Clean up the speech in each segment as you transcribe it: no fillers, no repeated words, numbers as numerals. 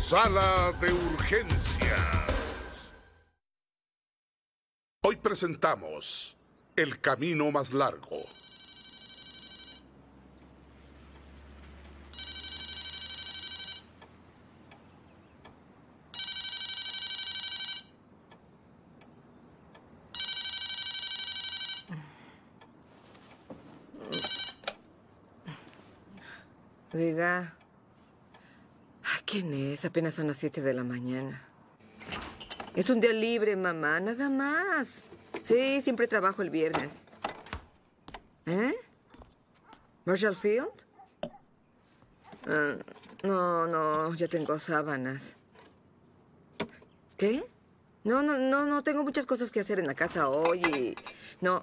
Sala de urgencias. Hoy presentamos El camino más largo. Diga. ¿Quién es? Apenas son las 7 de la mañana. Es un día libre, mamá, nada más. Sí, siempre trabajo el viernes. ¿Eh? ¿Marshall Field? No, ya tengo sábanas. ¿Qué? No, tengo muchas cosas que hacer en la casa hoy y... No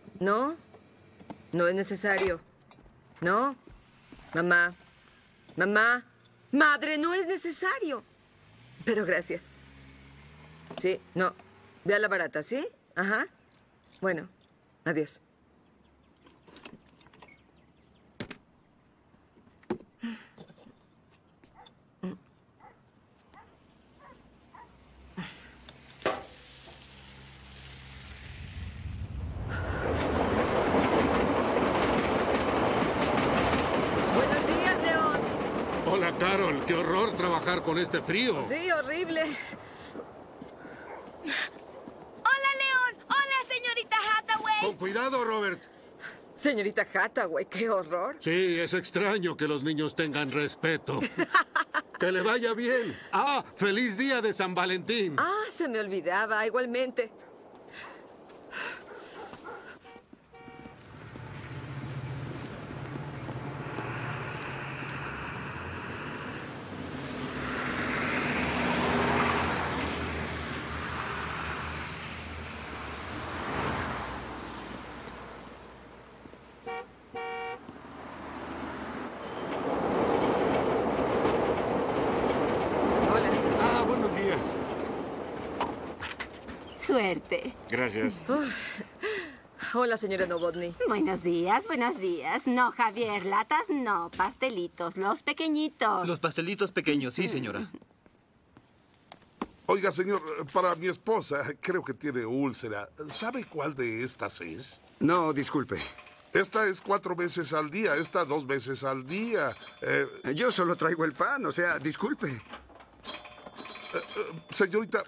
es necesario. No, mamá, madre, no es necesario. Pero gracias. Sí, no, ve a la barata, ¿sí? Ajá. Bueno, adiós. Hola, Carol. Qué horror trabajar con este frío. Sí, horrible. Hola, León. Hola, señorita Hathaway. Con cuidado, Robert. Señorita Hathaway, qué horror. Sí, es extraño que los niños tengan respeto. Que le vaya bien. Ah, feliz día de San Valentín. Ah, se me olvidaba. Igualmente. Suerte. Gracias. Hola, señora Novotny. Buenos días, buenos días. No, Javier, latas no, pastelitos, los pequeñitos. Los pastelitos pequeños, sí, señora. Oiga, señor, para mi esposa, creo que tiene úlcera. ¿Sabe cuál de estas es? No, disculpe. Esta es 4 veces al día, esta 2 veces al día. Yo solo traigo el pan, o sea, disculpe. Señorita...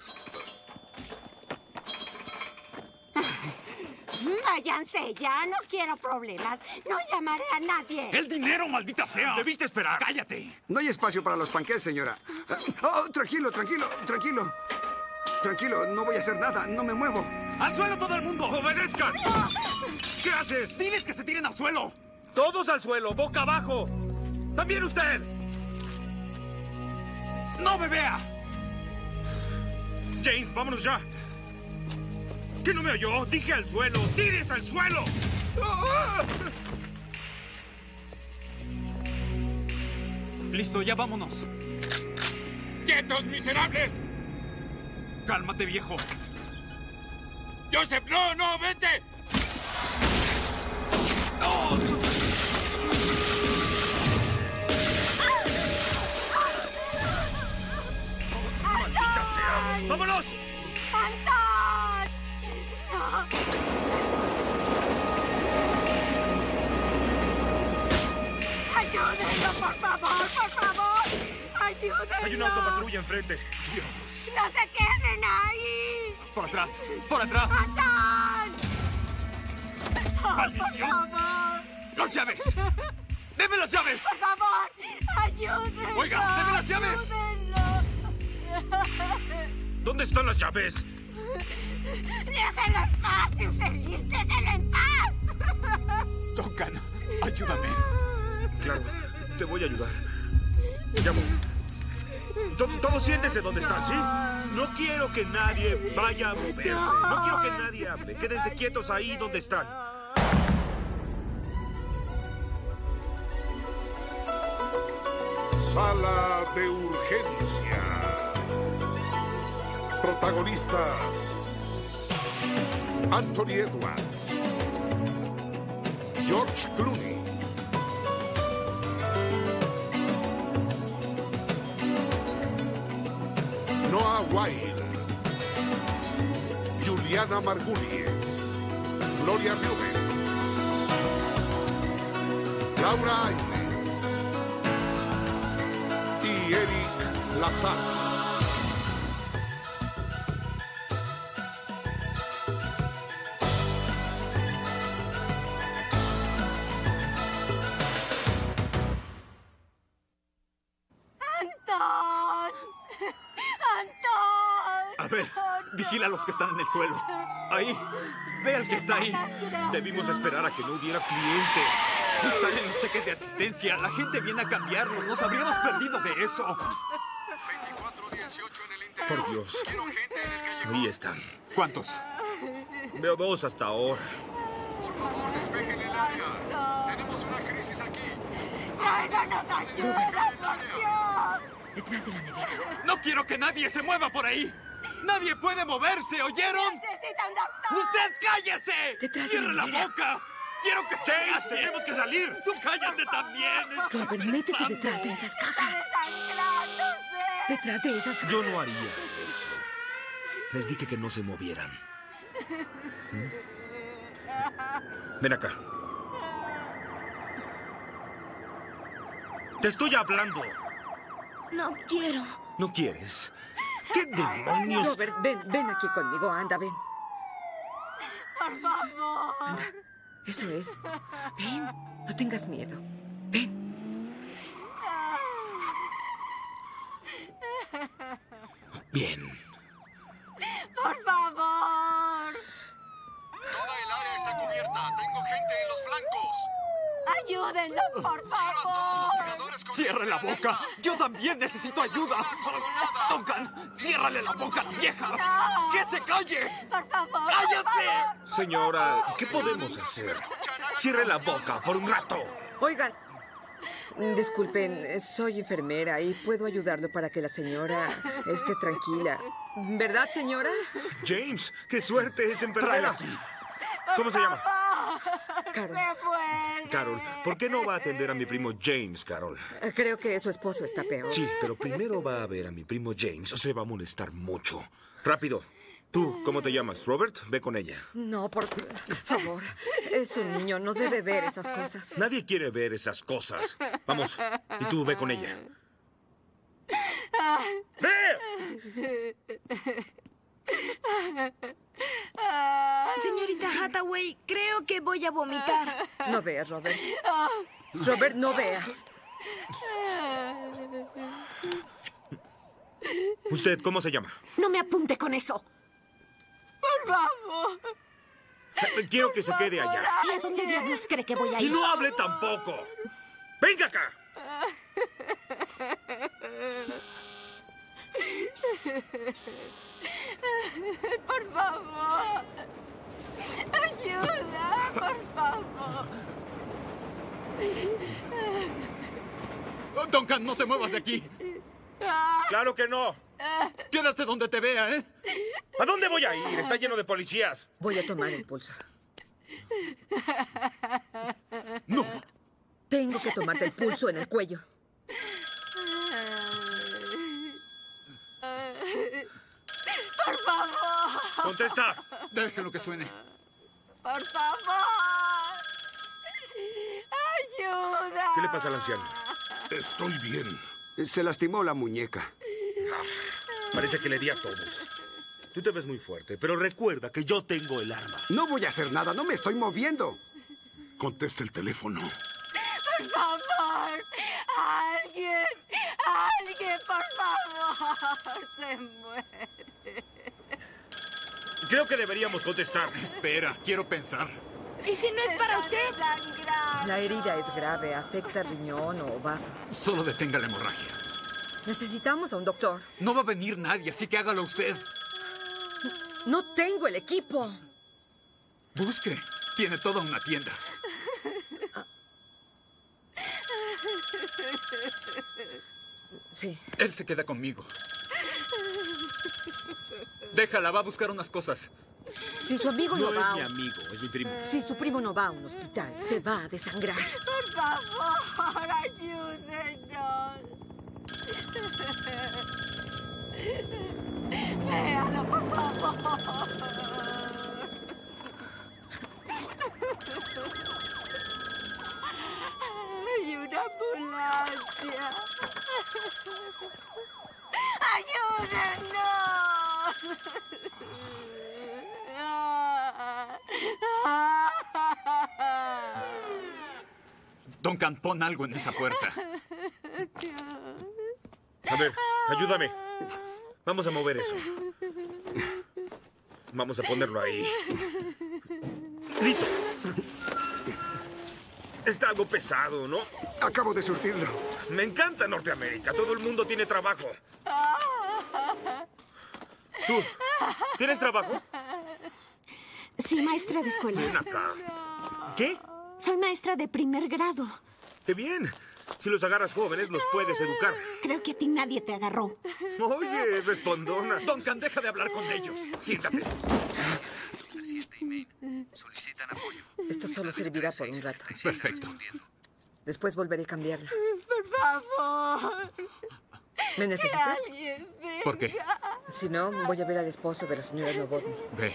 Váyanse ya, no quiero problemas. No llamaré a nadie. ¡El dinero, maldita sea! ¡Debiste esperar! ¡Cállate! No hay espacio para los panqués, señora. Oh, tranquilo. Tranquilo, no voy a hacer nada, no me muevo. ¡Al suelo todo el mundo! ¡Obedezcan! ¿Qué haces? ¡Diles que se tiren al suelo! ¡Todos al suelo, boca abajo! ¡También usted! ¡No me vea! James, vámonos ya. ¿Qué no me oyó? Dije al suelo. ¡Tires al suelo! Listo, ya vámonos. ¡Quietos, miserables! Cálmate, viejo. Joseph, no, vete. ¡No! ¡Maldita sea! ¡Vámonos! ¡Antón! No. ¡Ayúdenlo, por favor! ¡Ayúdenlo! Hay una autopatrulla enfrente. Dios. ¡No se queden ahí! ¡Por atrás! ¡Por atrás! ¡Antón! ¡Maldición! ¡Por favor! ¡Las llaves! ¡Deme las llaves! ¡Por favor! ¡Ayúdenlo! ¡Oiga, deme las llaves! ¡Ayúdenlo! ¿Dónde están las llaves? ¡Déjenlo en paz, infeliz! ¡Déjenlo en paz! Duncan, ayúdame. Claro, te voy a ayudar. Llamo. Todos siéntense donde están, ¿sí? No quiero que nadie vaya a moverse. No quiero que nadie hable. Quédense quietos ahí donde están. Sala de urgencias. Protagonistas: Anthony Edwards, George Clooney, White, Juliana Margulies, Gloria Rubén, Laura Ailes y Eric Lazar. A ver, vigila a los que están en el suelo. Ahí, ve al que está ahí. Debimos esperar a que no hubiera clientes. Y salen los cheques de asistencia. La gente viene a cambiarlos. Nos habríamos perdido de eso. 2418 en el interior. Por Dios. Quiero gente en el que llegó. Ahí están. ¿Cuántos? Veo 2 hasta ahora. Por favor, despejen el área. Tenemos una crisis aquí. ¡Tráiganos ayuda, por Dios! Detrás de la nevera. ¡No quiero que nadie se mueva por ahí! ¡Nadie puede moverse! ¿Oyeron? ¡Necesita un doctor! ¡Usted cállese! Detrás de ¡Cierre la la nevera. boca! ¡Quiero que se ¡James, gaste! tenemos que salir! ¡Tú cállate también! Robert, métete detrás de esas cajas. ¡Desangrándose! Detrás de esas cajas. Yo no haría eso. Les dije que no se movieran. Ven acá. Te estoy hablando. No quiero. ¿No quieres? ¿Qué demonios? Robert, ven aquí conmigo. Anda, ven. ¡Por favor! Anda. Eso es. Ven. No tengas miedo. Ven. Bien. ¡Por favor! Toda el área está cubierta. Tengo gente en los flancos. ¡Ayúdenlo, por Quiero a todos los favor! tiradores con ¡Cierre la boca! ¡Yo también necesito ayuda! ¡Duncan! ¡Ciérrale la boca a la vieja! ¡Que se calle! ¡Por favor! ¡Cállese! Señora, ¿qué podemos hacer? Cierre la boca por un rato. Oigan. Disculpen, soy enfermera y puedo ayudarlo para que la señora esté tranquila. ¿Verdad, señora? James, qué suerte, es enfermera. ¿Cómo se llama? Carol. ¡Se fue! Carol. ¿Por qué no va a atender a mi primo James, Carol? Creo que su esposo está peor. Sí, pero primero va a ver a mi primo James. Se va a molestar mucho. Rápido. Tú, ¿cómo te llamas? Robert, ve con ella. No, por favor. Es un niño, no debe ver esas cosas. Nadie quiere ver esas cosas. Vamos. Y tú ve con ella. ¡Ve! Señorita Hathaway, creo que voy a vomitar. No veas, Robert. Robert, no veas. ¿Usted cómo se llama? No me apunte con eso. Por favor. Quiero que se quede allá. ¿Y a dónde diablos cree que voy a Y ir? no hable tampoco. ¡Venga acá! Por favor. Ayuda, por favor. Duncan, no te muevas de aquí. ¡Claro que no! Quédate donde te vea, ¿eh? ¿A dónde voy a ir? Está lleno de policías. Voy a tomar el pulso. No. Tengo que tomarte el pulso en el cuello. Por favor. ¡Contesta! Déjalo que suene. Por favor. Ayuda. ¿Qué le pasa al anciano? Estoy bien. Se lastimó la muñeca. Parece que le di a todos. Tú te ves muy fuerte, pero recuerda que yo tengo el arma. No voy a hacer nada, no me estoy moviendo. Contesta el teléfono. Por favor. Alguien. Alguien, por favor. Se muere. Creo que deberíamos contestar. Espera, quiero pensar. ¿Y si no es para usted? La herida es grave, afecta riñón o vaso. Solo detenga la hemorragia. Necesitamos a un doctor. No va a venir nadie, así que hágalo usted. No tengo el equipo. Busque. Tiene toda una tienda. Sí. Él se queda conmigo. Déjala, va a buscar unas cosas. Si su amigo no, No va... es mi amigo, es mi primo. Si su primo no va a un hospital, se va a desangrar. Por favor, ayúdenos. Duncan, pon algo en esa puerta. A ver, ayúdame. Vamos a mover eso. Vamos a ponerlo ahí. ¡Listo! Está algo pesado, ¿no? Acabo de surtirlo. Me encanta Norteamérica. Todo el mundo tiene trabajo. ¿Tú? ¿Tienes trabajo? Sí, maestra de escuela. Ven acá. ¿Qué? Soy maestra de primer grado. ¡Qué bien! Si los agarras jóvenes, los puedes educar. Creo que a ti nadie te agarró. Oye, respondona. Duncan, deja de hablar con ellos. Siéntate. Solicitan apoyo. Esto solo servirá por un rato. Perfecto. Después volveré a cambiarla. Por favor. ¿Me necesitas? ¿Por qué? Si no, voy a ver al esposo de la señora Novotny. Ve.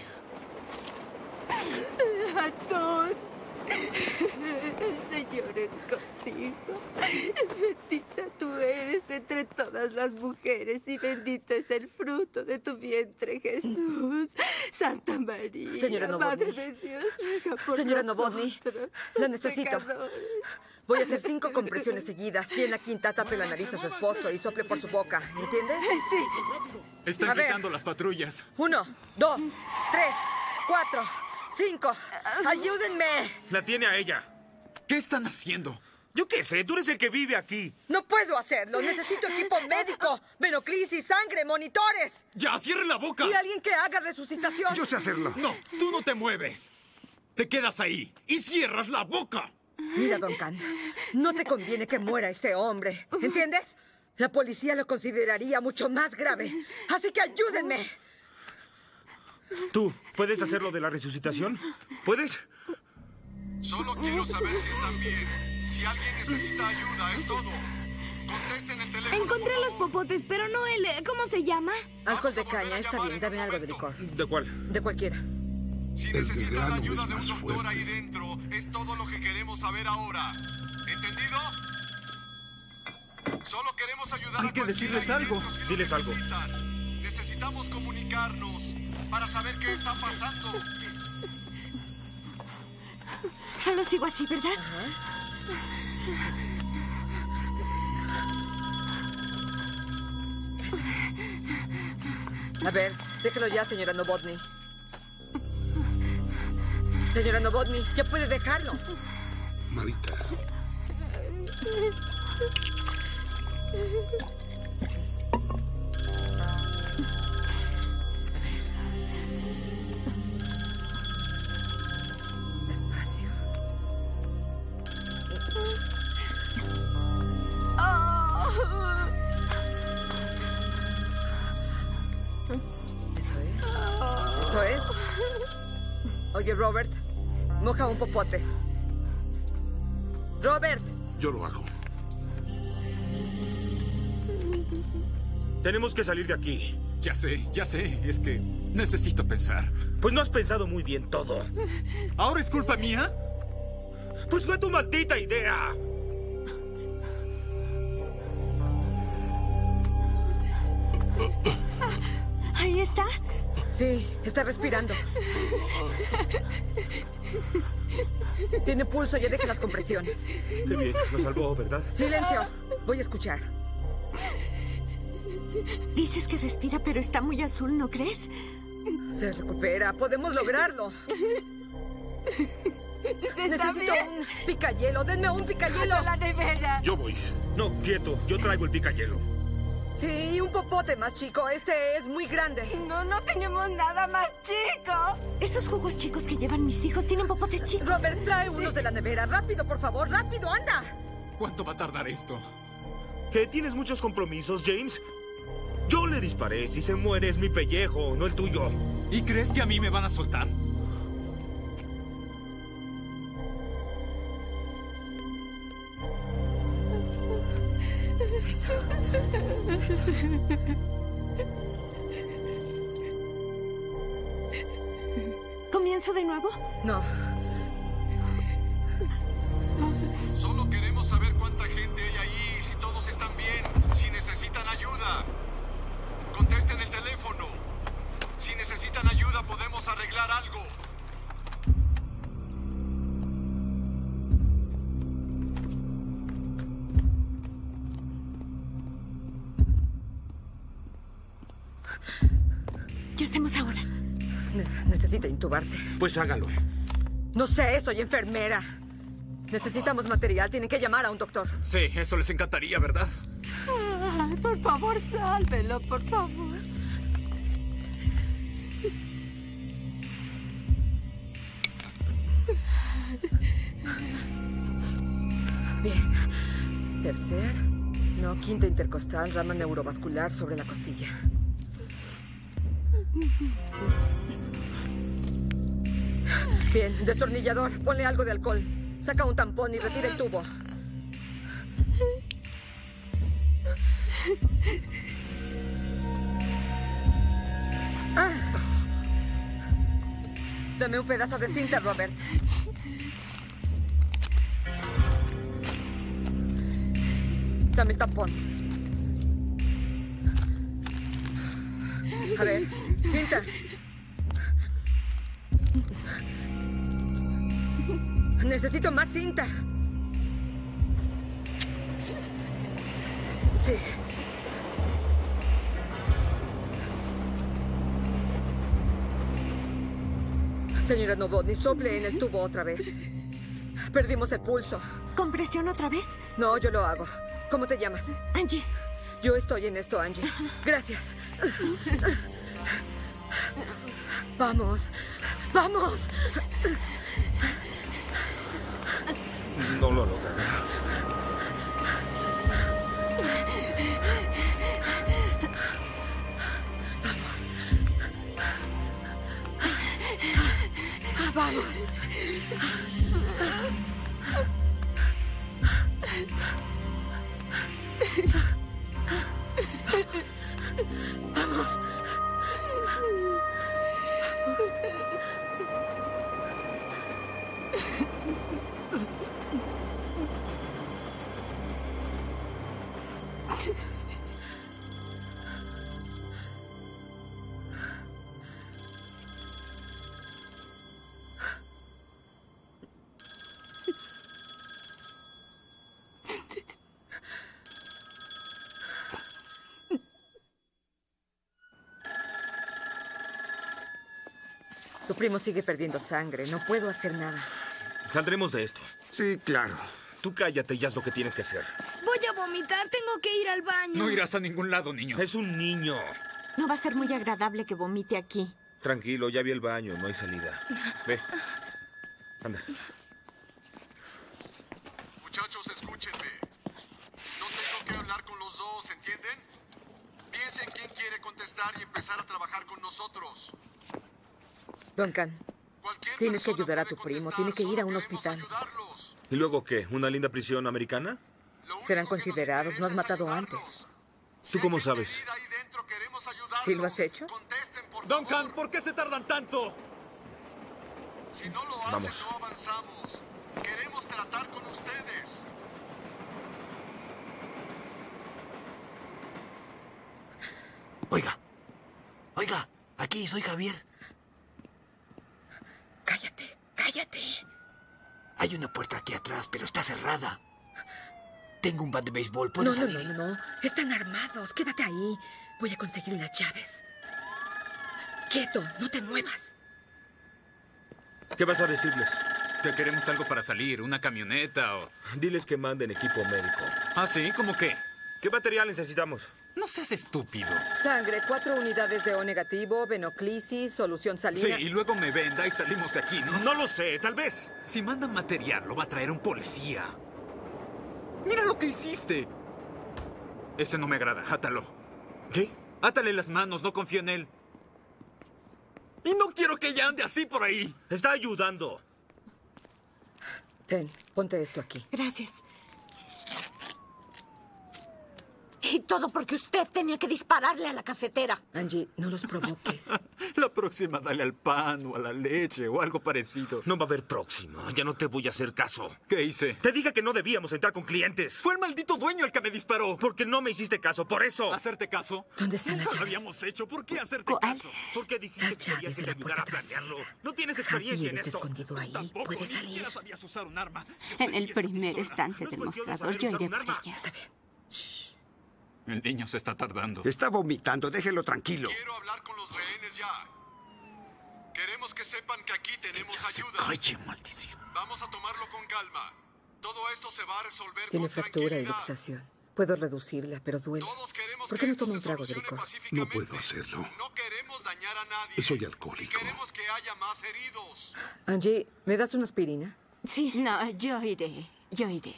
Atón. El Señor es contigo. Bendita tú eres entre todas las mujeres y bendito es el fruto de tu vientre, Jesús. Santa María, señora Novotny. Madre de Dios, ruega por señora nosotros, Novotny, la necesito. pecadores. Voy a hacer 5 compresiones seguidas. Y en la quinta tape la nariz a su esposo y sople por su boca. ¿Entiende? Sí. Están quitando las patrullas. 1, 2, 3, 4, 5. ¡Ayúdenme! La tiene a ella. ¿Qué están haciendo? Yo qué sé, tú eres el que vive aquí. No puedo hacerlo. Necesito equipo médico, venoclisis, sangre, monitores. ¡Ya, cierre la boca! Y alguien que haga resucitación. Yo sé hacerlo. No, tú no te mueves. Te quedas ahí y cierras la boca. Mira, Duncan, no te conviene que muera este hombre. ¿Entiendes? La policía lo consideraría mucho más grave. Así que ayúdenme. ¿Tú puedes hacer lo de la resucitación? ¿Puedes? Solo quiero saber si están bien. Si alguien necesita ayuda, es todo. Contesten el teléfono. Encontré los popotes, pero no el... ¿Cómo se llama? Alcohol de caña, está bien. Dame algo de licor. ¿De cuál? De cualquiera. Si necesitan la ayuda de un doctor ahí dentro, es todo lo que queremos saber ahora. ¿Entendido? Solo queremos ayudar Hay a que decirles cualquiera ahí algo. dentro si lo Diles algo. necesitan. Necesitamos comunicarnos para saber qué está pasando. Solo sigo así, ¿verdad? A ver, déjelo ya, señora Novotny. Señora Novotny, ya puede dejarlo. Marita. Despacio. Eso es. Oye, Robert, moja un popote. Robert. Yo lo hago. Tenemos que salir de aquí. Ya sé. Es que necesito pensar. Pues no has pensado muy bien todo. ¿Ahora es culpa mía? Pues fue tu maldita idea. Ahí está. Sí, está respirando. Tiene pulso, ya deje las compresiones. Qué bien, nos salvó, ¿verdad? Silencio, voy a escuchar. Dices que respira, pero está muy azul, ¿no crees? Se recupera, podemos lograrlo. Necesito un picayelo, denme un picayelo. La nevera. Yo voy. No, quieto, yo traigo el picayelo. Sí, un popote más chico, este es muy grande. No tenemos nada más chico. Esos jugos chicos que llevan mis hijos tienen popotes chicos. Robert, trae unos de la nevera. Rápido, por favor, rápido, anda. ¿Cuánto va a tardar esto? ¿Que tienes muchos compromisos, James? Yo le disparé. Si se muere es mi pellejo, no el tuyo. ¿Y crees que a mí me van a soltar? ¿Comienzo de nuevo? No. Solo queremos saber cuánta gente hay ahí, si todos están bien, si ayuda. Contesten el teléfono. Si necesitan ayuda, podemos arreglar algo. ¿Qué hacemos ahora? Necesita intubarse. Pues hágalo. No sé, soy enfermera. Necesitamos material. Tienen que llamar a un doctor. Sí, eso les encantaría, ¿verdad? Ay, por favor, sálvelo, por favor. Bien. Tercer, no, quinta intercostal, rama neurovascular sobre la costilla. Bien, destornillador, ponle algo de alcohol. Saca un tampón y retira el tubo. Ah. Dame un pedazo de cinta, Robert. Dame el tampón. A ver, cinta. Necesito más cinta. Sí. Señora Novotny, sople en el tubo otra vez. Perdimos el pulso. ¿Compresión otra vez? No, yo lo hago. ¿Cómo te llamas? Angie. Yo estoy en esto, Angie. Gracias. Vamos. ¡Vamos! No lo logrará. Vamos. Vamos. Tu primo sigue perdiendo sangre. No puedo hacer nada. Saldremos de esto. Sí, claro. Tú cállate y haz lo que tienes que hacer. Voy a vomitar. Tengo que ir al baño. No irás a ningún lado, niño. Es un niño. No va a ser muy agradable que vomite aquí. Tranquilo, ya vi el baño. No hay salida. Ve. Anda. Muchachos, escúchenme. No tengo que hablar con los dos, ¿entienden? Piensen quién quiere contestar y empezar a trabajar con nosotros. Duncan, tienes que ayudar a tu primo. Tiene que ir a un hospital. ¿Y luego qué? ¿Una linda prisión americana? Serán considerados. No has matado antes. ¿Tú cómo sabes? ¿Sí lo has hecho? Duncan, ¿por qué se tardan tanto? Si no lo hacen, no avanzamos. Queremos tratar con ustedes. Oiga, aquí soy Javier. Cállate. Hay una puerta aquí atrás, pero está cerrada. Tengo un bat de béisbol. ¿Puedo salir? No. Están armados. Quédate ahí. Voy a conseguir las llaves. Quieto, no te muevas. ¿Qué vas a decirles? Que queremos algo para salir, una camioneta o... Diles que manden equipo médico. ¿Ah, sí? ¿Cómo qué? ¿Qué material necesitamos? No seas estúpido. Sangre, 4 unidades de O negativo, venoclisis, solución salina. Sí, y luego me venda y salimos de aquí, ¿no? No lo sé, tal vez. Si mandan material, lo va a traer un policía. ¡Mira lo que hiciste! Ese no me agrada. Átalo. ¿Qué? Átale las manos, no confío en él. Y no quiero que ella ande así por ahí. Está ayudando. Ten, ponte esto aquí. Gracias. ¿Y todo porque usted tenía que dispararle a la cafetera. Angie, no los provoques. La próxima dale al pan o a la leche o algo parecido. No va a haber próxima. Ya no te voy a hacer caso. ¿Qué hice? Te dije que no debíamos entrar con clientes. Fue el maldito dueño el que me disparó. Porque no me hiciste caso, por eso. ¿Hacerte caso? ¿Dónde están las Nunca lo llaves? habíamos hecho. ¿Por qué hacerte caso? Porque dijiste Las que querías llaves que de te la puerta ayudara a planearlo. trasera. No tienes experiencia en Javier está esto. escondido ahí. Tampoco, Puede ni salir. siquiera sabías usar un arma. En el primer estante del mostrador yo iré por ella. Está bien. El niño se está tardando. Está vomitando, déjelo tranquilo. Quiero hablar con los rehenes ya. Queremos que sepan que aquí tenemos ayuda. Calle, maldición. Vamos a tomarlo con calma. Todo esto se va a resolver Tiene con fractura y tranquilidad. luxación. Puedo reducirla, pero duele. Todos queremos ¿Por que qué no esto toma un se trago de solucione licor? pacíficamente. No puedo hacerlo. No queremos dañar a nadie. Soy Y alcohólico. queremos que haya más heridos. Angie, ¿me das una aspirina? Sí. No, yo iré. Yo iré.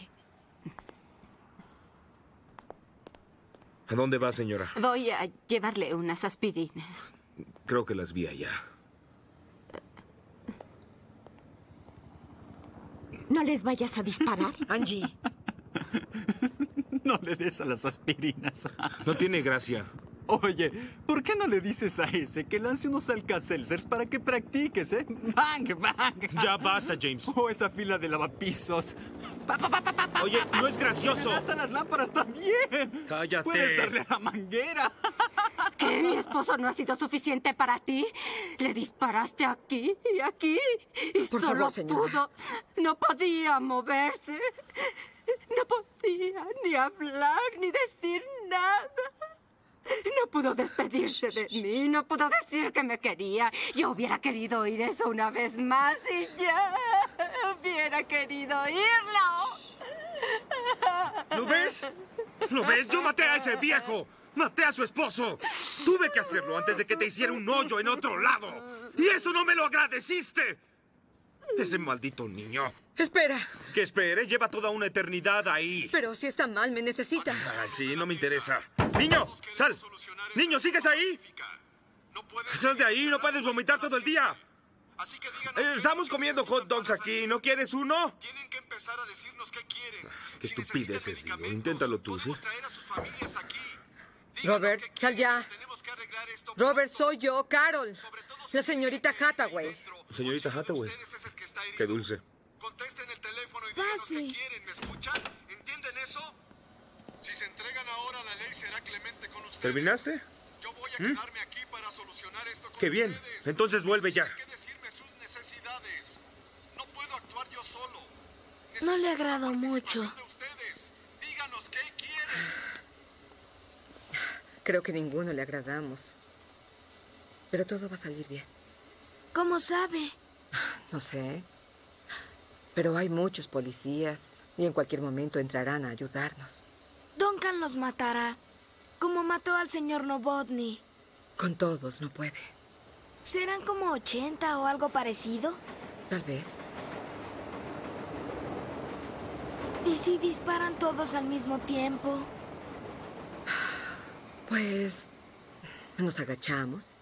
¿A dónde va, señora? Voy a llevarle unas aspirinas. Creo que las vi allá. ¿No les vayas a disparar? Angie. No le des a las aspirinas. No tiene gracia. Oye, ¿por qué no le dices a ese que lance unos Alka-Seltzers para que practiques, eh? ¡Bang, bang! Ya basta, James. O esa fila de lavapisos. Oye, no es gracioso. ¡Le das a las lámparas también! Cállate. ¡Puedes darle a la manguera! ¿Qué? ¿Mi esposo no ha sido suficiente para ti? Le disparaste aquí y aquí. Y Por solo favor, señora. pudo. No podía moverse. No podía ni hablar ni decir nada. No pudo despedirse de mí, no pudo decir que me quería. Yo hubiera querido oír eso una vez más y ya hubiera querido oírlo. ¿Lo ves? ¿Lo ves? Yo maté a ese viejo. Maté a su esposo. Tuve que hacerlo antes de que te hiciera un hoyo en otro lado. Y eso no me lo agradeciste. Ese maldito niño. Espera. Que espere, lleva toda una eternidad ahí. Pero si está mal, me necesitas. Ay, sí, no me interesa. Niño, sal. Niño, ¿sigues ahí? Sal de ahí, no puedes vomitar todo el día. Así que díganos Estamos comiendo hot dogs aquí, ¿no quieres uno? Tienen que empezar a decirnos qué quieren. Qué estupideces, digo. Inténtalo tú, ¿sí? Traer a sus familias aquí. Robert, sal ya. Robert, soy yo, Carol. La señorita Hathaway. Señorita Hathaway. Qué dulce. Contesten el teléfono y díganos qué quieren. ¿Me escuchan? ¿Entienden eso? Si se entregan ahora, la ley será clemente con ustedes. ¿Terminaste? Yo voy a quedarme aquí para solucionar esto con Qué bien. ustedes. Entonces vuelve ya. Tienen que decirme sus necesidades. No puedo actuar yo solo. No le agradó mucho. De ustedes. Díganos qué quieren. Creo que ninguno le agradamos. Pero todo va a salir bien. ¿Cómo sabe? No sé. Pero hay muchos policías y en cualquier momento entrarán a ayudarnos. Duncan los matará, como mató al señor Novotny. Con todos no puede. ¿Serán como 80 o algo parecido? Tal vez. ¿Y si disparan todos al mismo tiempo? Pues nos agachamos.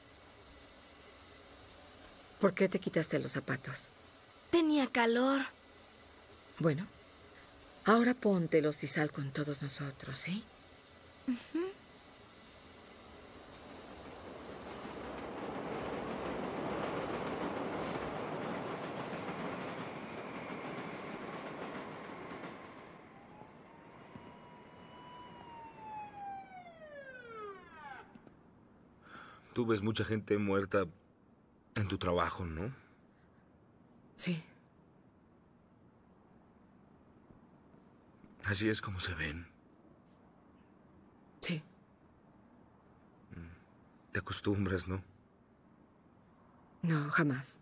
¿Por qué te quitaste los zapatos? Tenía calor. Bueno, ahora póntelos y sal con todos nosotros, ¿sí? Tú ves mucha gente muerta en tu trabajo, ¿no? Sí. Así es como se ven. Sí. Te acostumbras, ¿no? No, jamás.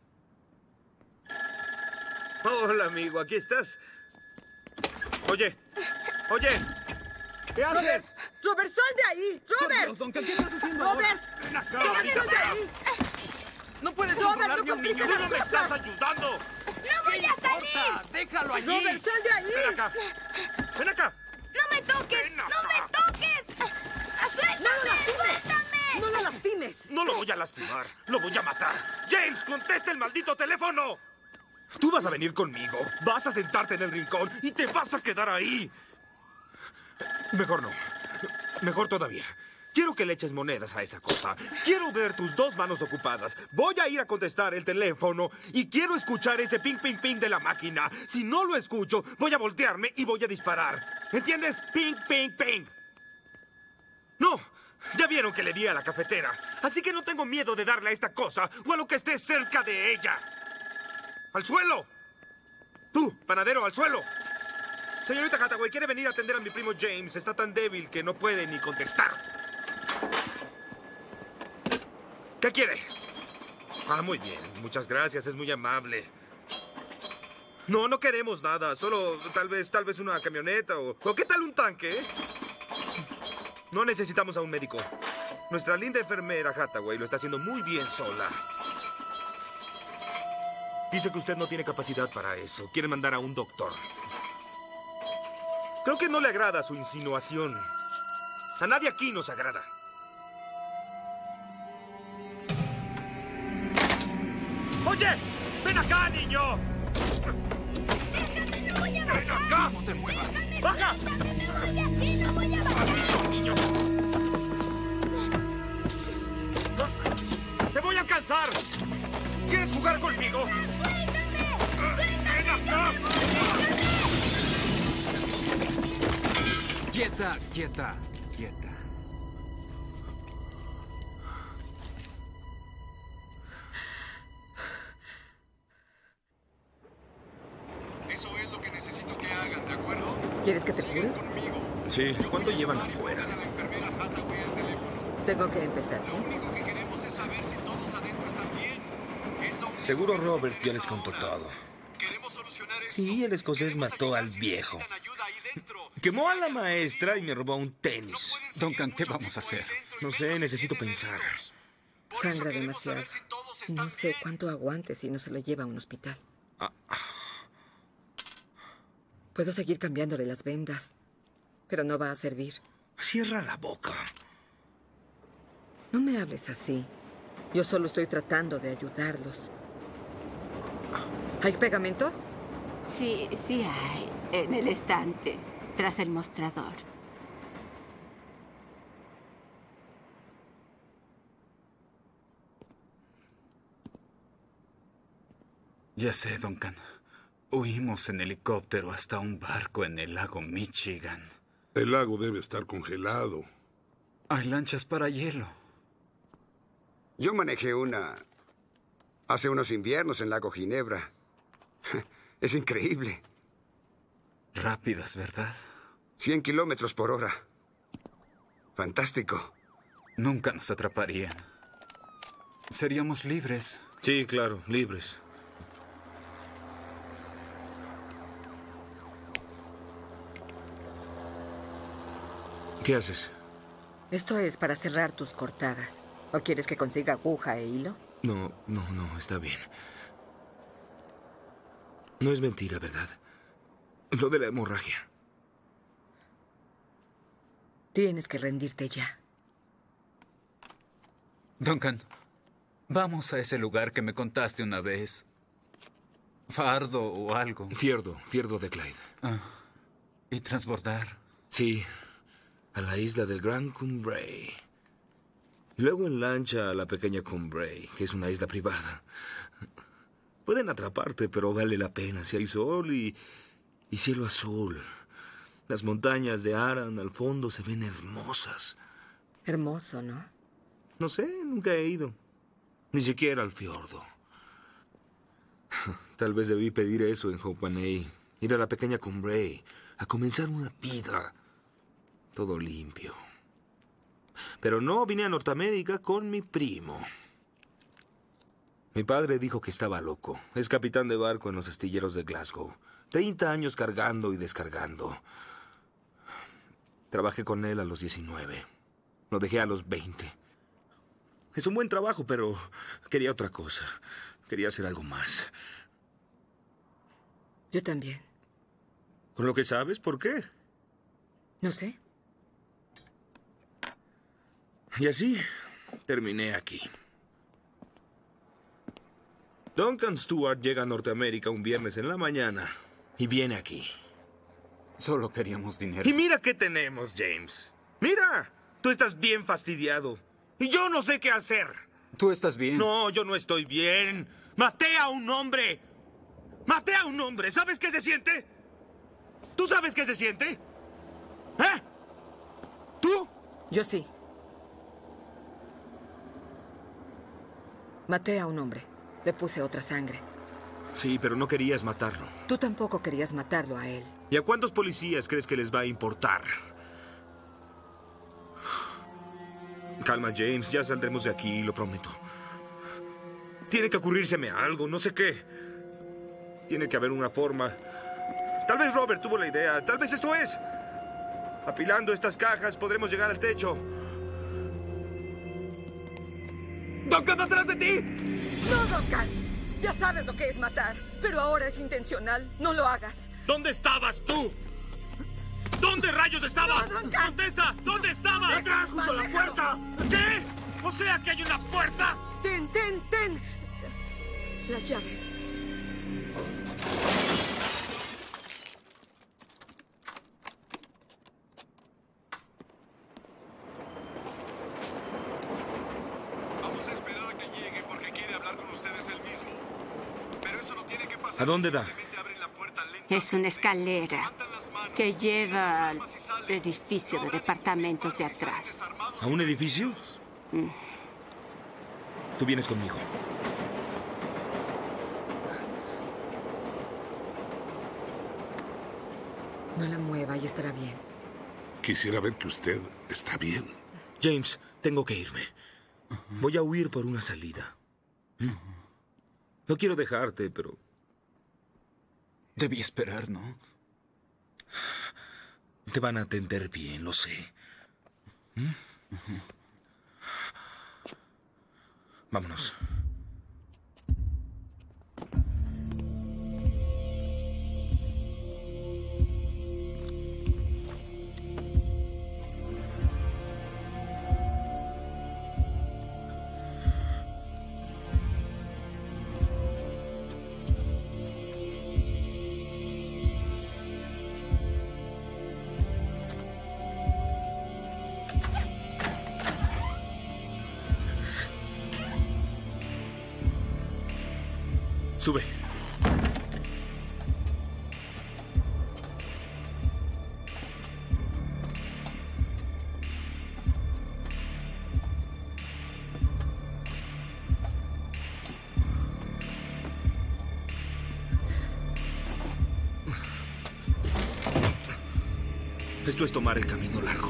Hola, amigo, ¿aquí estás? Oye, ¿qué haces? ¡Robert, sal de ahí! ¡Robert! Dios, Duncan, ¿qué estás haciendo ¡Robert! Ven acá, ¡Sal maldita de sea. ahí! ¡No puedes Robert, controlar no ni un niño! compliques ¡Tú no me estás ayudando! ¡No voy a salir! ¡Déjalo allí! ¡Robert, sal de ahí! ¡Ven acá! ¡Ven acá! ¡No me toques! Ven acá. ¡No me toques! ¡Suéltame! ¡No lo lastimes! No lo voy a lastimar, lo voy a matar. ¡James, contesta el maldito teléfono! Tú vas a venir conmigo, vas a sentarte en el rincón y te vas a quedar ahí. Mejor no. Mejor todavía. Quiero que le eches monedas a esa cosa. Quiero ver tus 2 manos ocupadas. Voy a ir a contestar el teléfono y quiero escuchar ese ping, ping, ping de la máquina. Si no lo escucho, voy a voltearme y voy a disparar. ¿Entiendes? Ping, ping, ping. No, ya vieron que le di a la cafetera. Así que no tengo miedo de darle a esta cosa o a lo que esté cerca de ella. ¡Al suelo! Tú, panadero, al suelo. Señorita Hathaway, ¿quiere venir a atender a mi primo James? Está tan débil que no puede ni contestar. ¿Qué quiere? Ah, muy bien. Muchas gracias. Es muy amable. No, no queremos nada. Solo tal vez una camioneta o ¿qué tal un tanque? No necesitamos a un médico. Nuestra linda enfermera Hathaway lo está haciendo muy bien sola. Dice que usted no tiene capacidad para eso. Quiere mandar a un doctor. Creo que no le agrada su insinuación. A nadie aquí nos agrada. ¡Oye! ¡Ven acá, niño! ¡Déjame, no voy a bajar! ¡Ven acá! ¡No te muevas! ¡Baja! ¡Déjame, no voy aquí, no voy a bajar! ¡Maldito niño! ¡Te voy a alcanzar! ¿Quieres jugar conmigo? ¡Suéltame! ¡Ven acá! Quieta, quieta, quieta. Eso es lo que necesito que hagan, ¿de acuerdo? ¿Quieres que te cure? Conmigo. Sí, ¿cuánto llevan afuera? A la enfermera Hathaway al teléfono. Tengo que empezar, ¿sí? Lo único que queremos es saber si todos adentro están bien. Es lo único Seguro que nos Robert ya interesa les contó ahora. todo. Queremos solucionar esto. Sí, el escocés Queremos mató al ayudar si viejo. necesitan ayuda ahí dentro. Quemó a la maestra y me robó un tenis. Duncan, ¿qué vamos a hacer? No sé, necesito pensar. Sangra demasiado. No sé cuánto aguante si no se lo lleva a un hospital. Puedo seguir cambiándole las vendas, pero no va a servir. Cierra la boca. No me hables así. Yo solo estoy tratando de ayudarlos. ¿Hay pegamento? Sí, sí hay. En el estante, tras el mostrador. Ya sé, Duncan. Huimos en helicóptero hasta un barco en el lago Michigan. El lago debe estar congelado. Hay lanchas para hielo. Yo manejé una hace unos inviernos en Lago Ginebra. Es increíble. Rápidas, ¿verdad? 100 kilómetros por hora. Fantástico. Nunca nos atraparían. Seríamos libres. Sí, claro, libres. ¿Qué haces? Esto es para cerrar tus cortadas. ¿O quieres que consiga aguja e hilo? No, está bien. No es mentira, ¿verdad? Lo de la hemorragia. Tienes que rendirte ya. Duncan, vamos a ese lugar que me contaste una vez. Fardo o algo. Fierdo de Clyde. ¿Y transbordar? Sí, a la isla del Gran Cumbrae. Y luego en lancha a la pequeña Cumbrae, que es una isla privada. Pueden atraparte, pero vale la pena si hay sol y cielo azul. Las montañas de Aran al fondo se ven hermosas. Hermoso, ¿no? No sé, nunca he ido. Ni siquiera al fiordo. Tal vez debí pedir eso en Hopanay. Ir a la pequeña Cumbrae, a comenzar una vida. Todo limpio. Pero no, vine a Norteamérica con mi primo. Mi padre dijo que estaba loco. Es capitán de barco en los astilleros de Glasgow. 30 años cargando y descargando. Trabajé con él a los 19. Lo dejé a los 20. Es un buen trabajo, pero quería otra cosa. Quería hacer algo más. Yo también. ¿Con lo que sabes? ¿Por qué? No sé. Y así terminé aquí. Duncan Stewart llega a Norteamérica un viernes en la mañana y viene aquí. Solo queríamos dinero. Y mira qué tenemos, James. Mira, tú estás bien fastidiado. Y yo no sé qué hacer. ¿Tú estás bien? No, yo no estoy bien. Maté a un hombre. Maté a un hombre. ¿Sabes qué se siente? ¿Tú sabes qué se siente? ¿Eh? ¿Tú? Yo sí. Maté a un hombre. Le puse otra sangre. Sí, pero no querías matarlo. Tú tampoco querías matarlo a él. ¿Y a cuántos policías crees que les va a importar? Calma, James. Ya saldremos de aquí, lo prometo. Tiene que ocurrírseme algo, no sé qué. Tiene que haber una forma. Tal vez Robert tuvo la idea. Tal vez esto es. Apilando estas cajas podremos llegar al techo. ¡Duncan, atrás de ti! ¡No, Duncan! Ya sabes lo que es matar, pero ahora es intencional. No lo hagas. ¿Dónde estabas tú? ¿Dónde rayos estabas? No, Duncan. ¡Contesta! ¿Dónde estabas? ¡Detrás, junto a la puerta! ¿Qué? ¿O sea que hay una puerta? ¡Ten! Las llaves. Vamos a esperar a que llegue porque quiere hablar con ustedes él mismo. Pero eso no tiene que pasar. ¿A dónde da? Es una escalera que lleva al edificio de departamentos de atrás. ¿A un edificio? Tú vienes conmigo. No la mueva y estará bien. Quisiera ver que usted está bien. James, tengo que irme. Voy a huir por una salida. No quiero dejarte, pero... Debí esperar, ¿no? Te van a atender bien, lo sé. Vámonos. Sube. Esto es tomar el camino largo.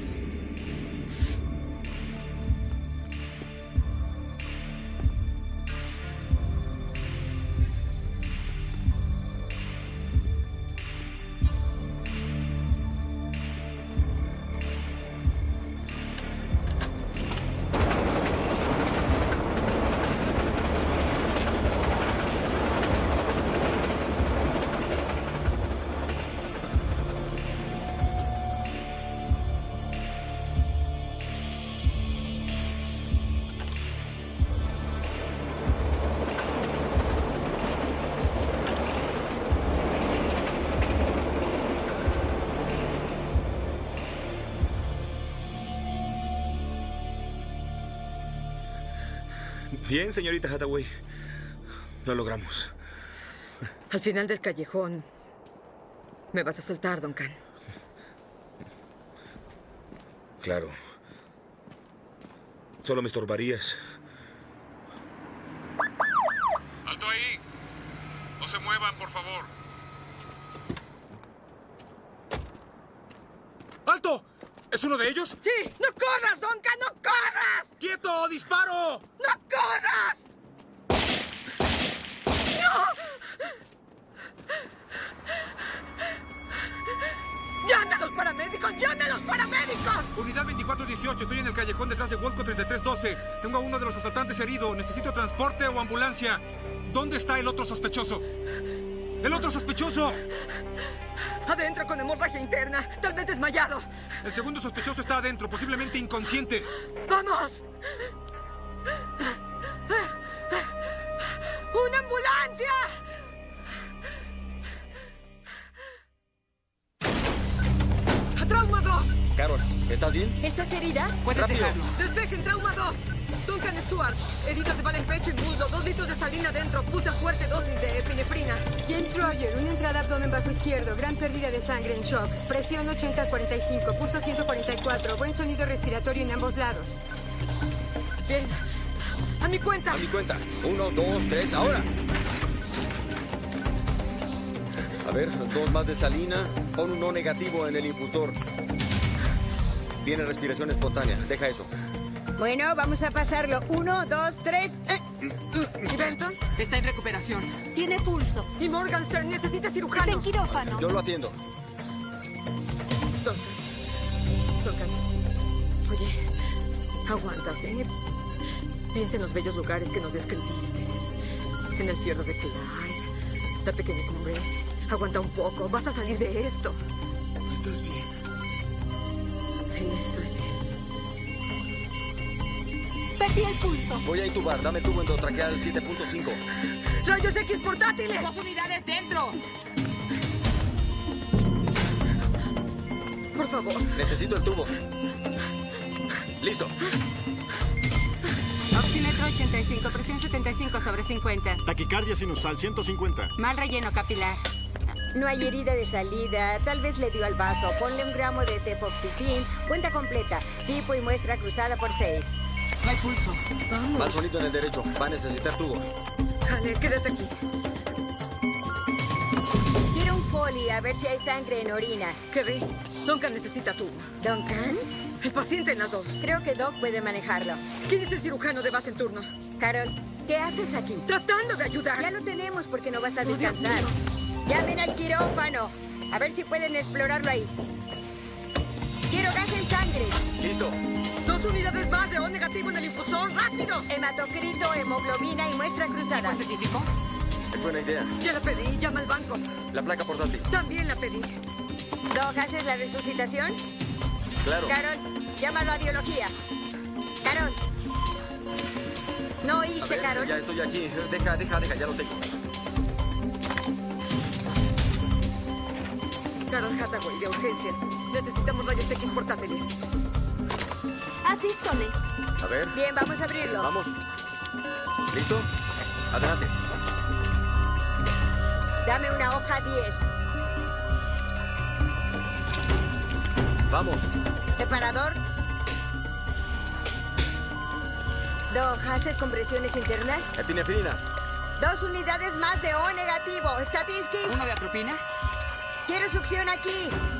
Bien, señorita Hathaway. Lo logramos. Al final del callejón, me vas a soltar, Duncan. Claro. Solo me estorbarías. ¡Alto ahí! No se muevan, por favor. ¡Alto! ¿Es uno de ellos? ¡Sí! ¡No corras, Duncan! ¡No corras! ¡Quieto! ¡Disparo! ¡No corras! ¡No! ¡Llame a los paramédicos! ¡Llame a los paramédicos! Unidad 2418, estoy en el callejón detrás de Wolco 3312. Tengo a uno de los asaltantes herido. Necesito transporte o ambulancia. ¿Dónde está el otro sospechoso? ¡El otro sospechoso! Adentro con hemorragia interna, tal vez desmayado. El segundo sospechoso está adentro, posiblemente inconsciente. ¡Vamos! ¡Una ambulancia! ¡Trauma 2! Carol, ¿Estás bien? ¿Estás herida? Puedes Rápido. dejarlo. Despejen, trauma 2. Duncan Stewart, heridas de bala en pecho y muslo, 2 litros de salina adentro, pulsa fuerte dosis de epinefrina. James Roger, una entrada abdomen bajo izquierdo, gran pérdida de sangre en shock, presión 80-45, pulso 144, buen sonido respiratorio en ambos lados. Bien. A mi cuenta. A mi cuenta. 1, 2, 3, ahora. A ver, 2 más de salina. Pon un O negativo en el infusor. Tiene respiración espontánea. Deja eso. Bueno, vamos a pasarlo. 1, 2, 3. ¿Y Benton? Está en recuperación. Tiene pulso. Y Morgenstern necesita cirujano. Está en quirófano. Yo lo atiendo. Duncan. Oye, aguantas, ¿eh? Piensa en los bellos lugares que nos describiste. En el fiordo de Clyde, la pequeña cumbre. Aguanta un poco. Vas a salir de esto. ¿Estás bien? Sí, estoy bien. Perdí el pulso. Voy a intubar. Dame tubo endotraqueal 7.5. ¡Rayos X portátiles! 2 unidades dentro. Por favor. Necesito el tubo. Listo. Oxímetro 85, presión 75/50. Taquicardia sinusal 150. Mal relleno capilar. No hay herida de salida. Tal vez le dio al vaso. Ponle 1 gramo de cefoxitin. Cuenta completa. Tipo y muestra cruzada por 6. No hay pulso. Vamos. Mal sonido en el derecho. Va a necesitar tubo. Dale, quédate aquí. Tira un Foley a ver si hay sangre en orina. Kerry, Duncan necesita tubo. ¿Duncan? El paciente en las 2. Creo que Doc puede manejarlo. ¿Quién es el cirujano de base en turno? Carol, ¿qué haces aquí? Tratando de ayudar. Ya lo tenemos porque no vas a Oh, Dios descansar. mío. Llamen al quirófano. A ver si pueden explorarlo ahí. Quiero gas en sangre. Listo. 2 unidades más de O negativo en el infusor. ¡Rápido! Hematocrito, hemoglobina y muestra cruzada. ¿Específico? Es buena idea. Ya la pedí. Llama al banco. La placa portátil. También la pedí. Doc, ¿haces la resucitación? Claro. Carol, llámalo a biología. Carol. No oíste, A ver, Carol. ya estoy aquí. Deja, ya lo tengo. Carol Hathaway, de urgencias. Necesitamos rayos X portátiles. Asístole. A ver. Bien, vamos a abrirlo. Vamos. ¿Listo? Adelante. Dame una hoja 10. Vamos. Separador. Doc, ¿haces compresiones internas? Epinefrina. 2 unidades más de O negativo. Statinsky. 1 de atropina. Quiero succión aquí.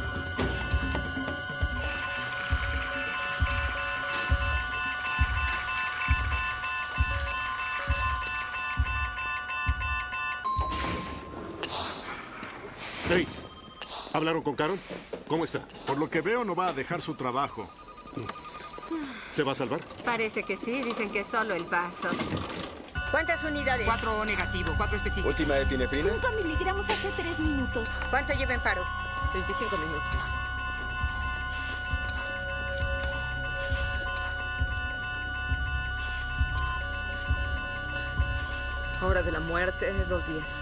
Hey, ¿hablaron con Carol? ¿Cómo está? Por lo que veo, no va a dejar su trabajo. ¿Se va a salvar? Parece que sí. Dicen que solo el vaso. ¿Cuántas unidades? 4 O negativo, 4 específicos. Última epinefrina. 5 miligramos hace 3 minutos. ¿Cuánto lleva en paro? 25 minutos. Hora de la muerte, 2 días.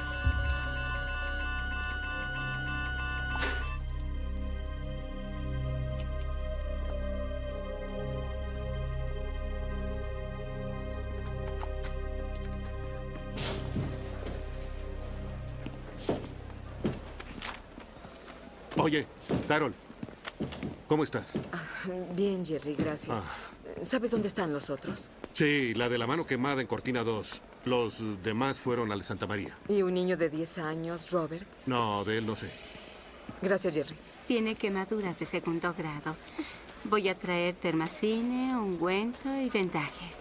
Oye, Carol, ¿cómo estás? Bien, Jerry, gracias. ¿Sabes dónde están los otros? Sí, la de la mano quemada en Cortina 2. Los demás fueron al Santa María. ¿Y un niño de 10 años, Robert? No, de él no sé. Gracias, Jerry. Tiene quemaduras de 2º grado. Voy a traer termacine, ungüento y vendajes.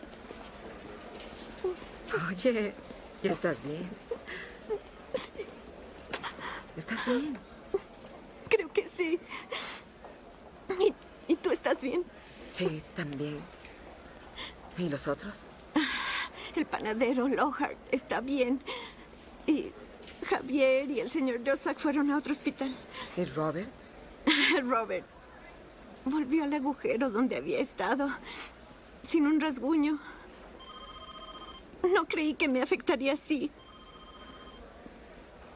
Oye, ¿ya estás bien? Sí. ¿Estás bien? Creo que sí. ¿Y tú estás bien? Sí, también. ¿Y los otros? El panadero Lohart está bien. Y Javier y el señor Jossack fueron a otro hospital. ¿Y Robert? Robert volvió al agujero donde había estado, sin un rasguño. No creí que me afectaría así.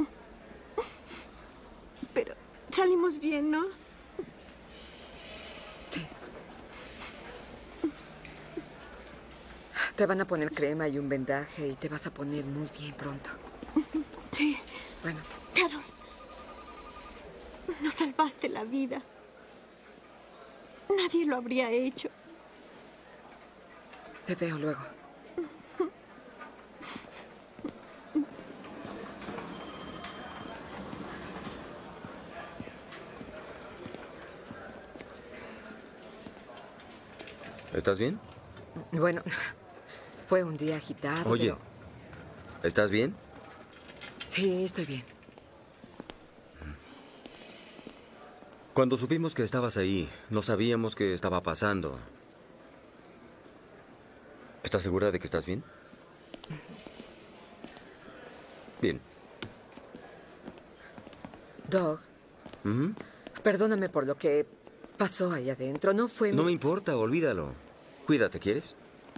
Pero salimos bien, ¿no? Te van a poner crema y un vendaje y te vas a poner muy bien pronto. Sí. Bueno. Carol, nos salvaste la vida. Nadie lo habría hecho. Te veo luego. ¿Estás bien? Bueno, fue un día agitado. Oye, pero... ¿estás bien? Sí, estoy bien. Cuando supimos que estabas ahí, no sabíamos qué estaba pasando. ¿Estás segura de que estás bien? Bien. Doug, perdóname por lo que pasó ahí adentro. No fue No me importa, olvídalo. Cuídate, ¿quieres?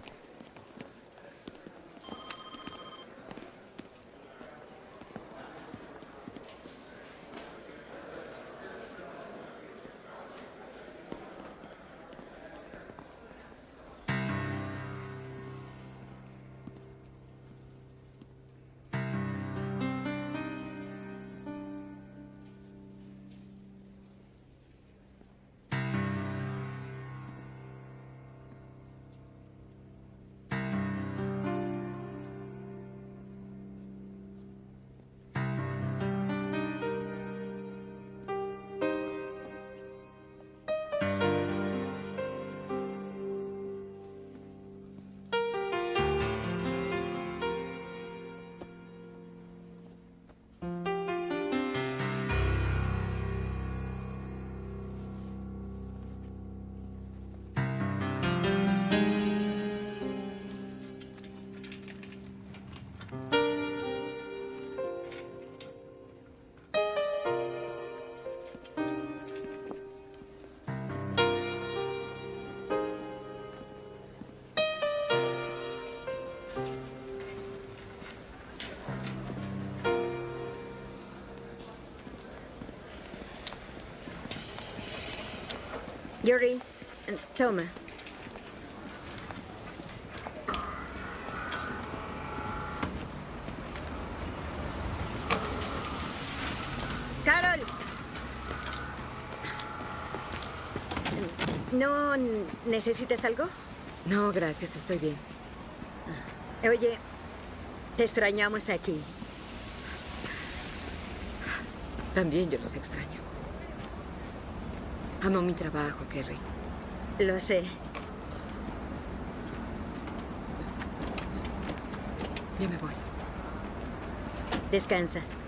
Yuri, toma. Carol. ¿No necesitas algo? No, gracias, estoy bien. Oye, te extrañamos aquí. También yo los extraño. Amo mi trabajo, Kerry. Lo sé. Ya me voy. Descansa.